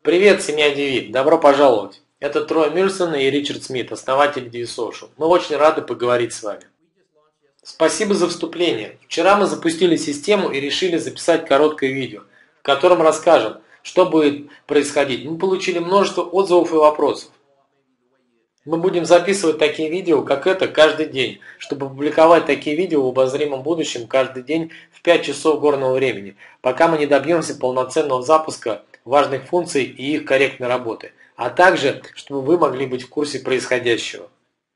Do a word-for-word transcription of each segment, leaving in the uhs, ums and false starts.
Привет, семья Диви! Добро пожаловать! Это Трой Мюльсон и Ричард Смит, основатели Divi Social. Мы очень рады поговорить с вами. Спасибо за вступление. Вчера мы запустили систему и решили записать короткое видео, в котором расскажем, что будет происходить. Мы получили множество отзывов и вопросов. Мы будем записывать такие видео, как это, каждый день, чтобы публиковать такие видео в обозримом будущем каждый день в пять часов горного времени, пока мы не добьемся полноценного запуска важных функций и их корректной работы, а также, чтобы вы могли быть в курсе происходящего.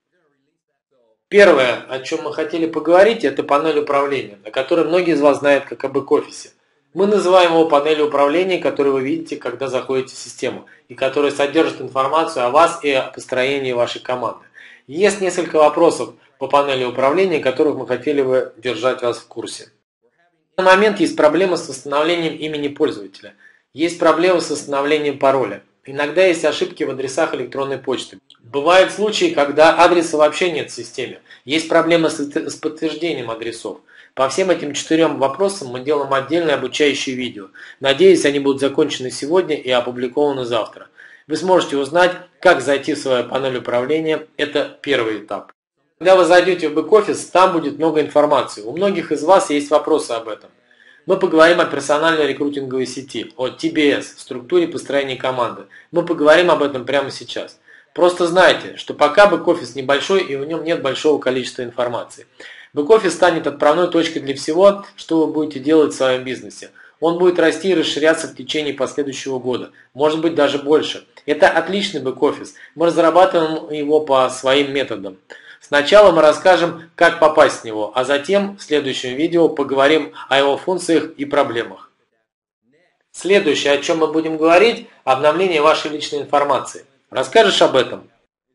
Первое, о чем мы хотели поговорить, это панель управления, о которой многие из вас знают как о бэк-офисе. Мы называем его панелью управления, которую вы видите, когда заходите в систему, и которая содержит информацию о вас и о построении вашей команды. Есть несколько вопросов по панели управления, которых мы хотели бы держать вас в курсе. На данный момент есть проблема с восстановлением имени пользователя. Есть проблемы с восстановлением пароля. Иногда есть ошибки в адресах электронной почты. Бывают случаи, когда адреса вообще нет в системе. Есть проблемы с подтверждением адресов. По всем этим четырем вопросам мы делаем отдельное обучающее видео. Надеюсь, они будут закончены сегодня и опубликованы завтра. Вы сможете узнать, как зайти в свою панель управления. Это первый этап. Когда вы зайдете в бэк-офис, там будет много информации. У многих из вас есть вопросы об этом. Мы поговорим о персональной рекрутинговой сети, о ти би эс, структуре построения команды. Мы поговорим об этом прямо сейчас. Просто знайте, что пока бэк-офис небольшой и в нем нет большого количества информации. Бэк-офис станет отправной точкой для всего, что вы будете делать в своем бизнесе. Он будет расти и расширяться в течение последующего года, может быть даже больше. Это отличный бэк-офис, мы разрабатываем его по своим методам. Сначала мы расскажем, как попасть в него, а затем в следующем видео поговорим о его функциях и проблемах. Следующее, о чем мы будем говорить, обновление вашей личной информации. Расскажешь об этом?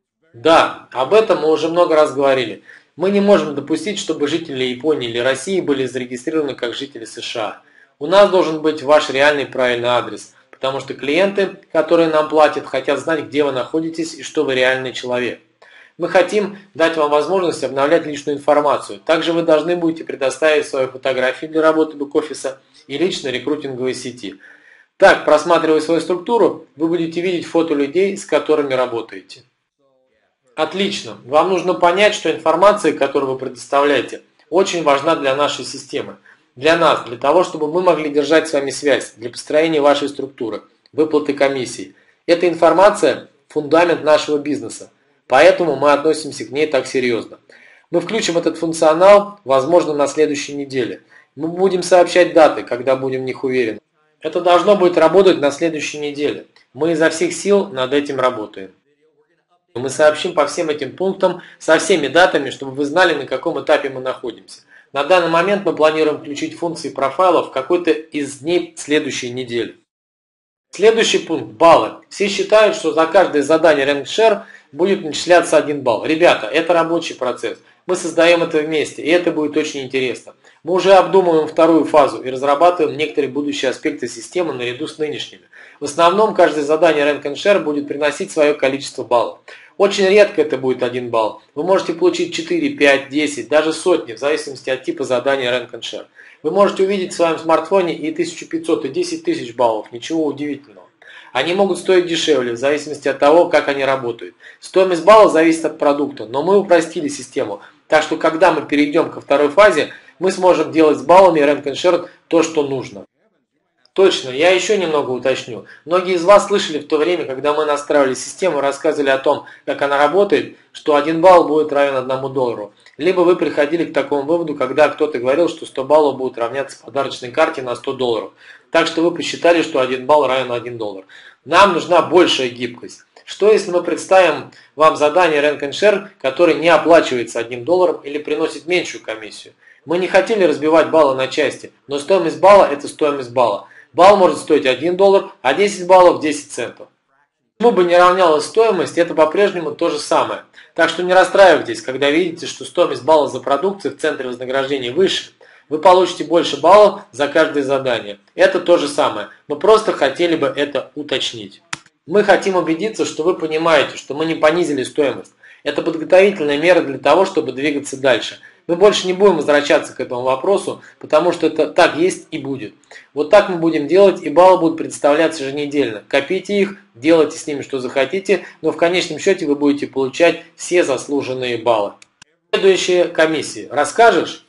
Да, об этом мы уже много раз говорили. Мы не можем допустить, чтобы жители Японии или России были зарегистрированы как жители США. У нас должен быть ваш реальный правильный адрес, потому что клиенты, которые нам платят, хотят знать, где вы находитесь и что вы реальный человек. Мы хотим дать вам возможность обновлять личную информацию. Также вы должны будете предоставить свои фотографии для работы бэк-офиса и личной рекрутинговой сети. Так, просматривая свою структуру, вы будете видеть фото людей, с которыми работаете. Отлично. Вам нужно понять, что информация, которую вы предоставляете, очень важна для нашей системы. Для нас, для того, чтобы мы могли держать с вами связь, для построения вашей структуры, выплаты комиссий. Эта информация – фундамент нашего бизнеса. Поэтому мы относимся к ней так серьезно. Мы включим этот функционал, возможно, на следующей неделе. Мы будем сообщать даты, когда будем в них уверены. Это должно будет работать на следующей неделе. Мы изо всех сил над этим работаем. Мы сообщим по всем этим пунктам со всеми датами, чтобы вы знали, на каком этапе мы находимся. На данный момент мы планируем включить функции профайлов в какой-то из дней следующей недели. Следующий пункт – баллы. Все считают, что за каждое задание RankShare будет начисляться один балл. Ребята, это рабочий процесс. Мы создаем это вместе, и это будет очень интересно. Мы уже обдумываем вторую фазу и разрабатываем некоторые будущие аспекты системы наряду с нынешними. В основном, каждое задание RankShare будет приносить свое количество баллов. Очень редко это будет один балл. Вы можете получить четыре, пять, десять, даже сотни, в зависимости от типа задания RankShare. Вы можете увидеть в своем смартфоне и тысячу пятьсот, и десять тысяч баллов. Ничего удивительного. Они могут стоить дешевле, в зависимости от того, как они работают. Стоимость баллов зависит от продукта, но мы упростили систему. Так что, когда мы перейдем ко второй фазе, мы сможем делать с баллами RankShare то, что нужно. Точно, я еще немного уточню. Многие из вас слышали в то время, когда мы настраивали систему, рассказывали о том, как она работает, что один балл будет равен одному доллару. Либо вы приходили к такому выводу, когда кто-то говорил, что сто баллов будут равняться подарочной карте на сто долларов. Так что вы посчитали, что один балл равен один доллар. Нам нужна большая гибкость. Что если мы представим вам задание RankShare, которое не оплачивается одним долларом или приносит меньшую комиссию? Мы не хотели разбивать баллы на части, но стоимость балла – это стоимость балла. Балл может стоить один доллар, а десять баллов – десять центов. Почему бы не равнялась стоимость, это по-прежнему то же самое. Так что не расстраивайтесь, когда видите, что стоимость баллов за продукцию в центре вознаграждения выше. Вы получите больше баллов за каждое задание. Это то же самое. Мы просто хотели бы это уточнить. Мы хотим убедиться, что вы понимаете, что мы не понизили стоимость. Это подготовительная мера для того, чтобы двигаться дальше. Мы больше не будем возвращаться к этому вопросу, потому что это так есть и будет. Вот так мы будем делать, и баллы будут представляться еженедельно. Копите их, делайте с ними что захотите, но в конечном счете вы будете получать все заслуженные баллы. Следующая комиссия. Расскажешь?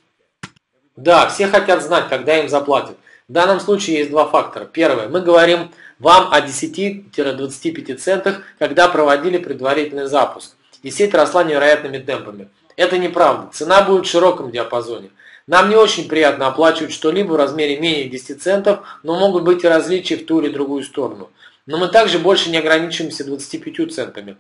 Да, все хотят знать, когда им заплатят. В данном случае есть два фактора. Первое. Мы говорим вам о десяти-двадцати пяти центах, когда проводили предварительный запуск. И сеть росла невероятными темпами. Это неправда. Цена будет в широком диапазоне. Нам не очень приятно оплачивать что-либо в размере менее десяти центов, но могут быть и различия в ту или другую сторону. Но мы также больше не ограничиваемся двадцатью пятью центами.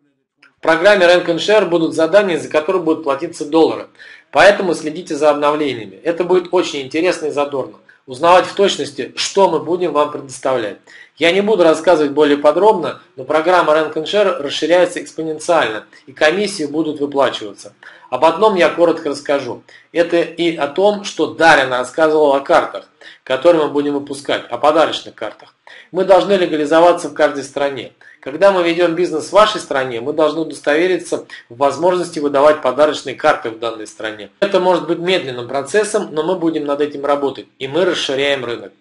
В программе Rank энд Share будут задания, за которые будут платиться доллары. Поэтому следите за обновлениями. Это будет очень интересно и задорно. Узнавать в точности, что мы будем вам предоставлять. Я не буду рассказывать более подробно, но программа Rank энд Share расширяется экспоненциально, и комиссии будут выплачиваться. Об одном я коротко расскажу. Это и о том, что Дарья рассказывала о картах, которые мы будем выпускать, о подарочных картах. Мы должны легализоваться в каждой стране. Когда мы ведем бизнес в вашей стране, мы должны удостовериться в возможности выдавать подарочные карты в данной стране. Это может быть медленным процессом, но мы будем над этим работать, и мы расширяем рынок.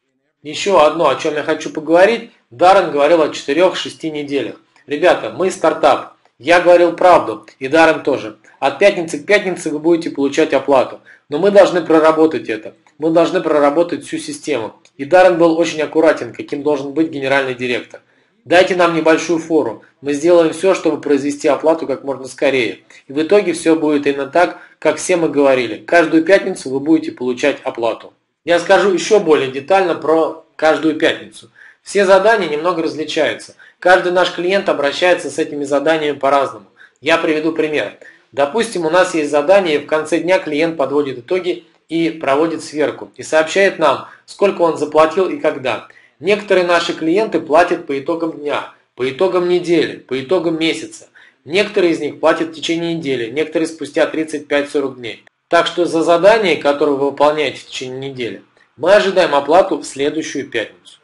Еще одно, о чем я хочу поговорить. Даррен говорил о четырёх-шести неделях. Ребята, мы стартап. Я говорил правду, и Даррен тоже. От пятницы к пятнице вы будете получать оплату. Но мы должны проработать это. Мы должны проработать всю систему. И Даррен был очень аккуратен, каким должен быть генеральный директор. Дайте нам небольшую фору. Мы сделаем все, чтобы произвести оплату как можно скорее. И в итоге все будет именно так, как все мы говорили. Каждую пятницу вы будете получать оплату. Я скажу еще более детально про каждую пятницу. Все задания немного различаются. Каждый наш клиент обращается с этими заданиями по-разному. Я приведу пример. Допустим, у нас есть задание, и в конце дня клиент подводит итоги и проводит сверку. И сообщает нам, сколько он заплатил и когда. Некоторые наши клиенты платят по итогам дня, по итогам недели, по итогам месяца. Некоторые из них платят в течение недели, некоторые спустя тридцать пять-сорок дней. Так что за задание, которое вы выполняете в течение недели, мы ожидаем оплату в следующую пятницу.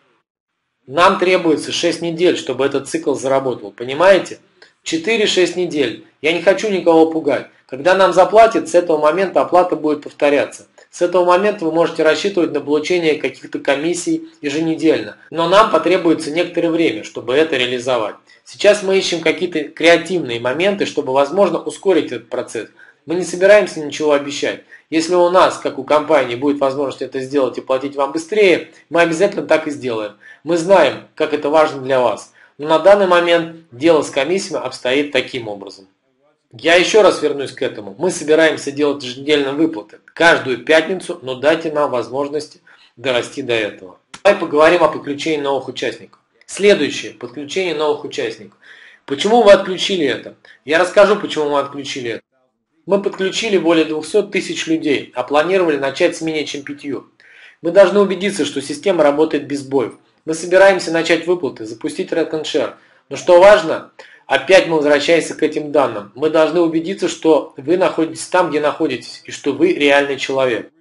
Нам требуется шесть недель, чтобы этот цикл заработал, понимаете? четыре-шесть недель. Я не хочу никого пугать. Когда нам заплатят, с этого момента оплата будет повторяться. С этого момента вы можете рассчитывать на получение каких-то комиссий еженедельно. Но нам потребуется некоторое время, чтобы это реализовать. Сейчас мы ищем какие-то креативные моменты, чтобы, возможно, ускорить этот процесс. Мы не собираемся ничего обещать. Если у нас, как у компании, будет возможность это сделать и платить вам быстрее, мы обязательно так и сделаем. Мы знаем, как это важно для вас. Но на данный момент дело с комиссиями обстоит таким образом. Я еще раз вернусь к этому. Мы собираемся делать еженедельные выплаты каждую пятницу, но дайте нам возможность дорасти до этого. Давай поговорим о подключении новых участников. Следующее. Подключение новых участников. Почему вы отключили это? Я расскажу, почему мы отключили это. Мы подключили более двухсот тысяч людей, а планировали начать с менее чем пятью. Мы должны убедиться, что система работает без сбоев. Мы собираемся начать выплаты, запустить Rank энд Share. Но что важно, опять мы возвращаемся к этим данным. Мы должны убедиться, что вы находитесь там, где находитесь, и что вы реальный человек.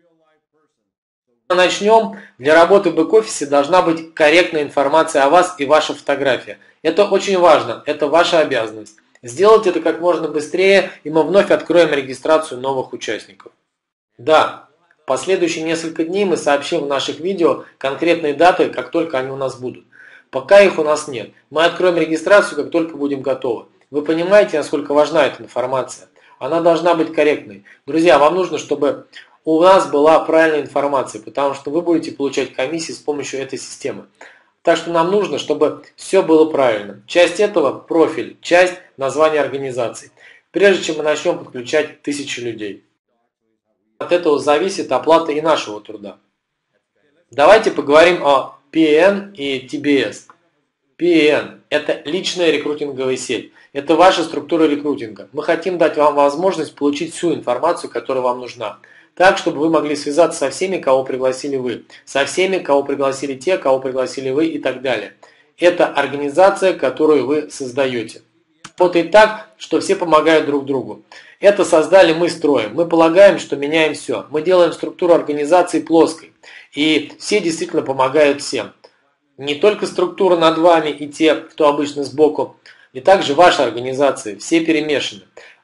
Начнем. Для работы в бэк-офисе должна быть корректная информация о вас и ваша фотография. Это очень важно, это ваша обязанность. Сделать это как можно быстрее, и мы вновь откроем регистрацию новых участников. Да, в последующие несколько дней мы сообщим в наших видео конкретные даты, как только они у нас будут. Пока их у нас нет. Мы откроем регистрацию, как только будем готовы. Вы понимаете, насколько важна эта информация? Она должна быть корректной. Друзья, вам нужно, чтобы у нас была правильная информация, потому что вы будете получать комиссии с помощью этой системы. Так что нам нужно, чтобы все было правильно. Часть этого – профиль, часть – название организации. Прежде чем мы начнем подключать тысячи людей. От этого зависит оплата и нашего труда. Давайте поговорим о пи эн и ти би эс. пи эн – это личная рекрутинговая сеть. Это ваша структура рекрутинга. Мы хотим дать вам возможность получить всю информацию, которая вам нужна. Так, чтобы вы могли связаться со всеми, кого пригласили вы, со всеми, кого пригласили те, кого пригласили вы и так далее. Это организация, которую вы создаете. Работает так, что все помогают друг другу. Это создали мы строим. Мы полагаем, что меняем все. Мы делаем структуру организации плоской. И все действительно помогают всем. Не только структура над вами и те, кто обычно сбоку, и также ваша организация. Все перемешаны.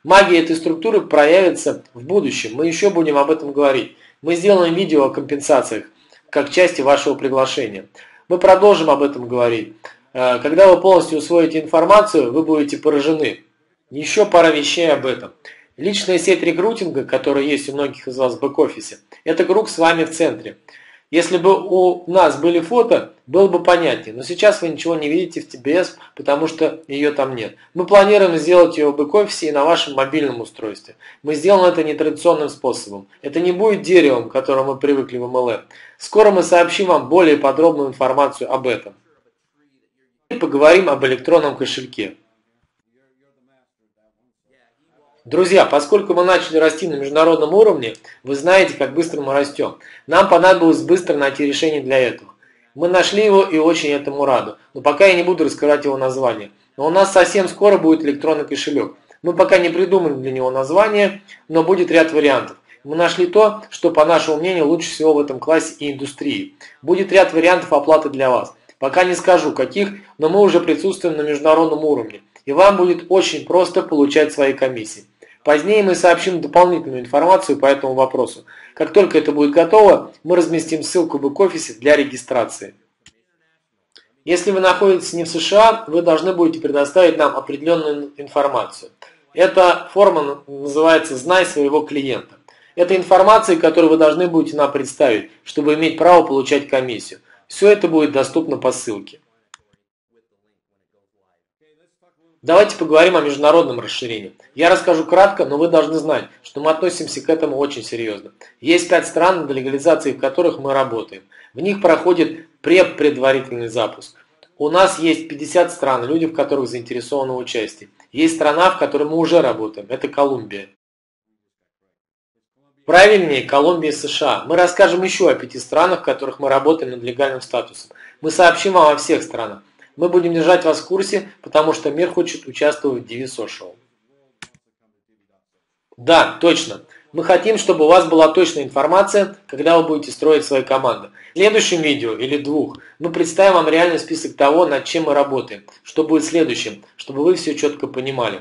Магия этой структуры проявится в будущем, мы еще будем об этом говорить. Мы сделаем видео о компенсациях, как части вашего приглашения. Мы продолжим об этом говорить. Когда вы полностью усвоите информацию, вы будете поражены. Еще пара вещей об этом. Личная сеть рекрутинга, которая есть у многих из вас в бэк-офисе, это круг с вами в центре. Если бы у нас были фото, было бы понятнее, но сейчас вы ничего не видите в ти би эс, потому что ее там нет. Мы планируем сделать ее в бэк-офисе и на вашем мобильном устройстве. Мы сделаем это нетрадиционным способом. Это не будет деревом, к которому мы привыкли в эм эл эм. Скоро мы сообщим вам более подробную информацию об этом. Поговорим об электронном кошельке. Друзья, поскольку мы начали расти на международном уровне, вы знаете, как быстро мы растем. Нам понадобилось быстро найти решение для этого. Мы нашли его и очень этому рады. Но пока я не буду раскрывать его название. Но у нас совсем скоро будет электронный кошелек. Мы пока не придумали для него название, но будет ряд вариантов. Мы нашли то, что, по нашему мнению, лучше всего в этом классе и индустрии. Будет ряд вариантов оплаты для вас. Пока не скажу каких, но мы уже присутствуем на международном уровне. И вам будет очень просто получать свои комиссии. Позднее мы сообщим дополнительную информацию по этому вопросу. Как только это будет готово, мы разместим ссылку в бэк-офисе для регистрации. Если вы находитесь не в США, вы должны будете предоставить нам определенную информацию. Эта форма называется «Знай своего клиента». Это информация, которую вы должны будете нам представить, чтобы иметь право получать комиссию. Все это будет доступно по ссылке. Давайте поговорим о международном расширении. Я расскажу кратко, но вы должны знать, что мы относимся к этому очень серьезно. Есть пять стран, для легализации в которых мы работаем. В них проходит предпредварительный запуск. У нас есть пятьдесят стран, люди в которых заинтересованы в участии. Есть страна, в которой мы уже работаем. Это Колумбия. Правильнее, Колумбия и США. Мы расскажем еще о пяти странах, в которых мы работаем над легальным статусом. Мы сообщим вам о всех странах. Мы будем держать вас в курсе, потому что мир хочет участвовать в ди ви Social. Да, точно. Мы хотим, чтобы у вас была точная информация, когда вы будете строить свои команды. В следующем видео или двух мы представим вам реальный список того, над чем мы работаем, что будет следующим, чтобы вы все четко понимали.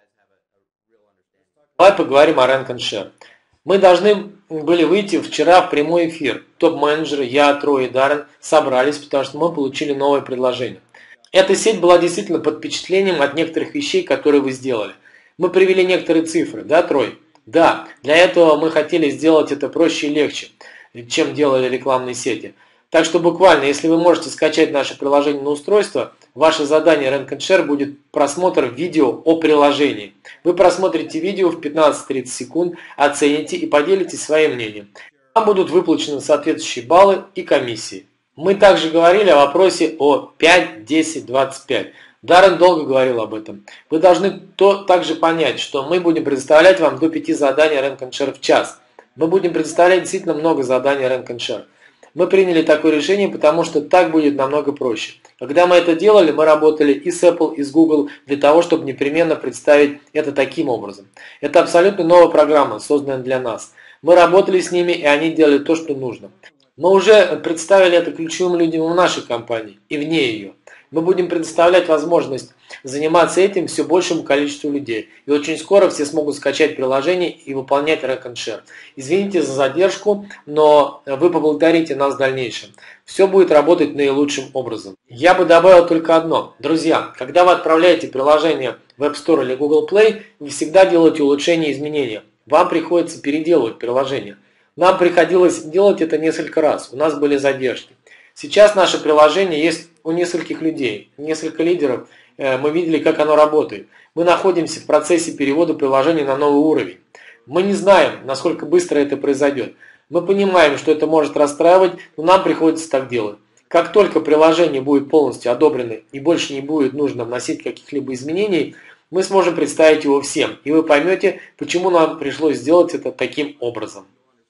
Давай поговорим о Rank and Share. Мы должны были выйти вчера в прямой эфир. Топ-менеджеры, я, Трой и Даррен собрались, потому что мы получили новое предложение. Эта сеть была действительно под впечатлением от некоторых вещей, которые вы сделали. Мы привели некоторые цифры, да, Трой? Да, для этого мы хотели сделать это проще и легче, чем делали рекламные сети. Так что буквально, если вы можете скачать наше приложение на устройство, ваше задание Rank and Share будет просмотр видео о приложении. Вы просмотрите видео в пятнадцать-тридцать секунд, оцените и поделитесь своим мнением. Вам будут выплачены соответствующие баллы и комиссии. Мы также говорили о вопросе о пять, десять, двадцать пять. Даррен долго говорил об этом. Вы должны то также понять, что мы будем предоставлять вам до пяти заданий Rank and Share в час. Мы будем предоставлять действительно много заданий Rank and Share. Мы приняли такое решение, потому что так будет намного проще. Когда мы это делали, мы работали и с Apple, и с Google для того, чтобы непременно представить это таким образом. Это абсолютно новая программа, созданная для нас. Мы работали с ними, и они делали то, что нужно. Мы уже представили это ключевым людям в нашей компании и вне ее. Мы будем предоставлять возможность заниматься этим все большему количеству людей. И очень скоро все смогут скачать приложение и выполнять Rank and Share. Извините за задержку, но вы поблагодарите нас в дальнейшем. Все будет работать наилучшим образом. Я бы добавил только одно. Друзья, когда вы отправляете приложение в App Store или Google Play, вы всегда делаете улучшения и изменения. Вам приходится переделывать приложение. Нам приходилось делать это несколько раз, у нас были задержки. Сейчас наше приложение есть у нескольких людей, несколько лидеров, мы видели, как оно работает. Мы находимся в процессе перевода приложения на новый уровень. Мы не знаем, насколько быстро это произойдет. Мы понимаем, что это может расстраивать, но нам приходится так делать. Как только приложение будет полностью одобрено и больше не будет нужно вносить каких-либо изменений, мы сможем представить его всем, и вы поймете, почему нам пришлось сделать это таким образом.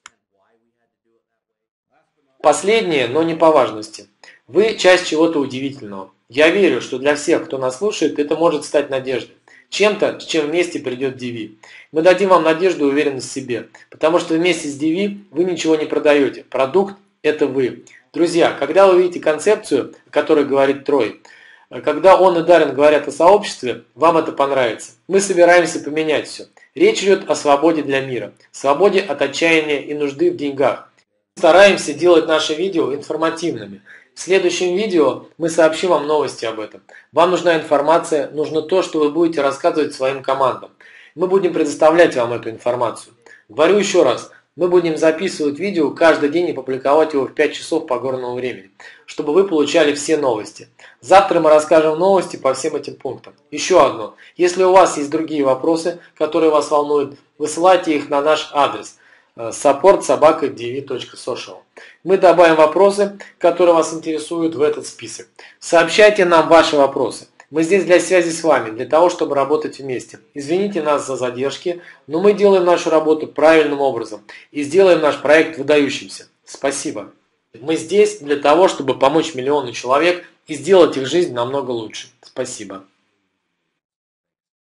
Последнее, но не по важности. Вы часть чего-то удивительного. Я верю, что для всех, кто нас слушает, это может стать надеждой. Чем-то, с чем вместе придет ди ви. Мы дадим вам надежду и уверенность в себе, потому что вместе с ди ви вы ничего не продаете. Продукт – это вы. Друзья, когда вы видите концепцию, о которой говорит Трой, Когда он и Даррен говорят о сообществе, вам это понравится. Мы собираемся поменять все. Речь идет о свободе для мира, свободе от отчаяния и нужды в деньгах. Стараемся делать наши видео информативными. В следующем видео мы сообщим вам новости об этом. Вам нужна информация, нужно то, что вы будете рассказывать своим командам. Мы будем предоставлять вам эту информацию. Говорю еще раз, мы будем записывать видео каждый день и публиковать его в пять часов по горному времени, чтобы вы получали все новости. Завтра мы расскажем новости по всем этим пунктам. Еще одно. Если у вас есть другие вопросы, которые вас волнуют, высылайте их на наш адрес support собака ди ви точка social. Мы добавим вопросы, которые вас интересуют, в этот список. Сообщайте нам ваши вопросы. Мы здесь для связи с вами, для того, чтобы работать вместе. Извините нас за задержки, но мы делаем нашу работу правильным образом и сделаем наш проект выдающимся. Спасибо. Мы здесь для того, чтобы помочь миллиону человек и сделать их жизнь намного лучше. Спасибо.